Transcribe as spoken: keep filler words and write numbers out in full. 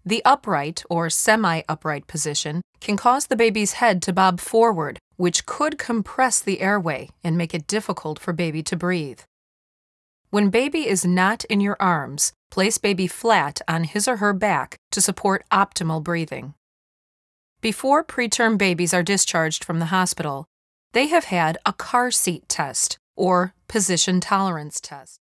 The upright or semi-upright position can cause the baby's head to bob forward, which could compress the airway and make it difficult for baby to breathe. When baby is not in your arms, place baby flat on his or her back to support optimal breathing. Before preterm babies are discharged from the hospital, they have had a car seat test or position tolerance test.